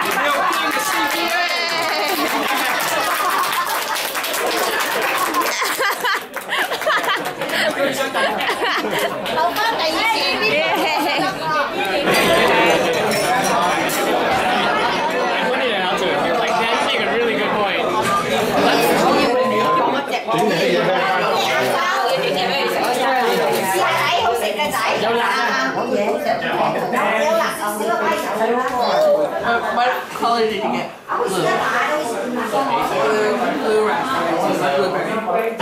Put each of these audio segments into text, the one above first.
What color did you get? Blue raspberry. Blueberry.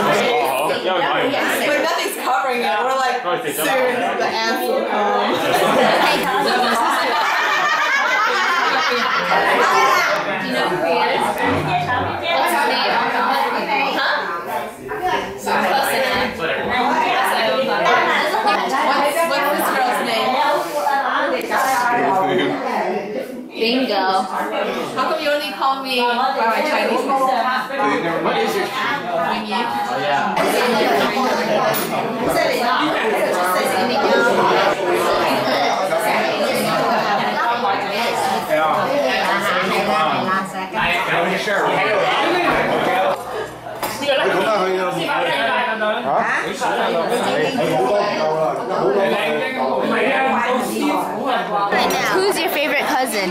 But nothing's covering it. We're like, soon the ants will come. Do you know who he is? What's his name? Huh? What's this girl's name? Bingo. How come you only call me by my Chinese name? What is your name? Who's your favorite cousin?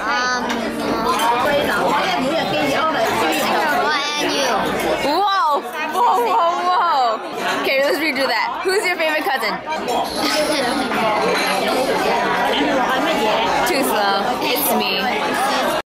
Whoa! Whoa, whoa, whoa! Okay, let's redo that. Who's your favorite cousin? Too slow. It's me.